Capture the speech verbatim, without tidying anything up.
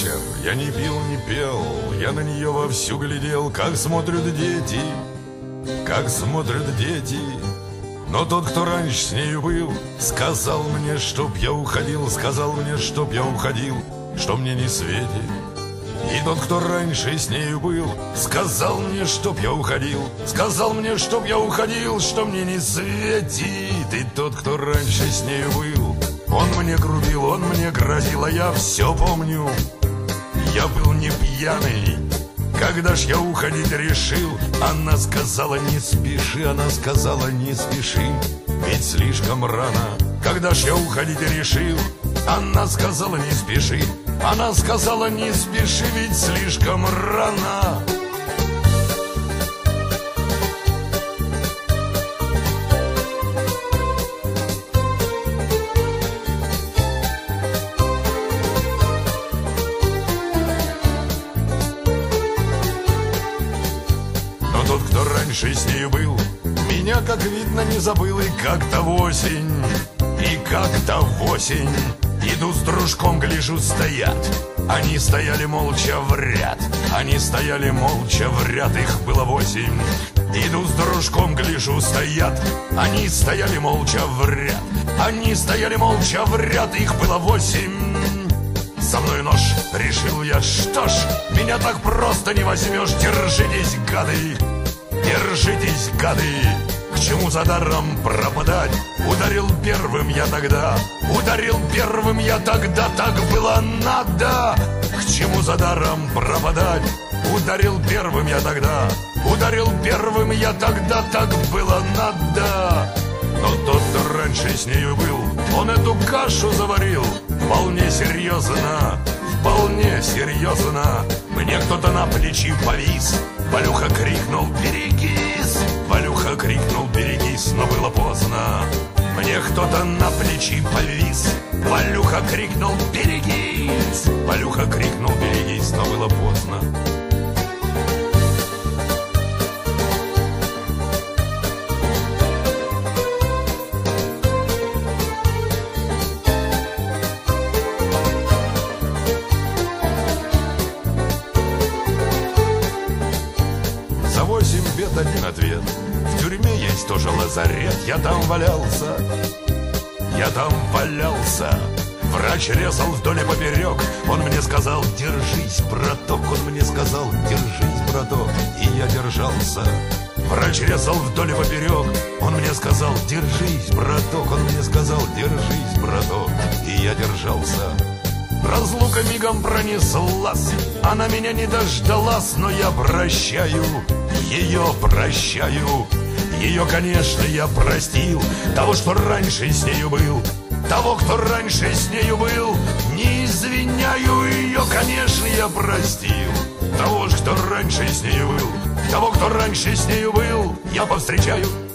вечер, я не пил, не пел, я на нее вовсю глядел, как смотрят дети, как смотрят дети. Но тот, кто раньше с нею был, сказал мне, чтоб я уходил, сказал мне, чтоб я уходил, что мне не светит. И тот, кто раньше с нею был, сказал мне, чтоб я уходил, сказал мне, чтоб я уходил, что мне не светит. И тот, кто раньше с нею был, он мне грубил, он мне грозил, а я все помню. Я был не пьяный, когда ж я уходить решил. Она сказала, не спеши, она сказала, не спеши, ведь слишком рано. Когда ж я уходить решил, она сказала, не спеши, она сказала, не спеши, ведь слишком рано. Но тот, кто раньше с нею был, меня, как видно, не забыл. И как-то в осень, и как-то в осень иду с дружком, гляжу, стоят. Они стояли молча в ряд, они стояли молча в ряд, их было восемь. Иду с дружком, гляжу, стоят. Они стояли молча в ряд, они стояли молча в ряд, их было восемь. Со мной нож, решил я, что ж, меня так просто не возьмешь. Держитесь, гады, держитесь, гады, к чему за даром пропадать? Ударил первым я тогда, ударил первым я тогда, так было надо. К чему за даром пропадать? Ударил первым я тогда, ударил первым я тогда, так было надо. Но тот, кто раньше с нею был, он эту кашу заварил вполне серьезно, вполне серьезно. Мне кто-то на плечи повис, Валюха крикнул, берегись, Валюха крикнул, берегись, но было поздно. Мне кто-то на плечи повис, Валюха крикнул, берегись, Валюха крикнул, берегись, но было поздно. За восемь бед один ответ. В тюрьме есть тоже лазарет. Я там валялся, я там валялся. Врач резал вдоль и поперек. Он мне сказал, держись, браток. Он мне сказал, держись, браток. И я держался. Врач резал вдоль и поперек. Он мне сказал, держись, браток. Он мне сказал, держись, браток. И я держался. Разлука мигом пронеслась, она меня не дождалась, но я прощаю, ее прощаю. Ее, конечно, я простил, того, что раньше с нею был, того, кто раньше с нею был. Не извиняю ее, конечно, я простил, того, что раньше с нею был, того, кто раньше с нею был, я повстречаю.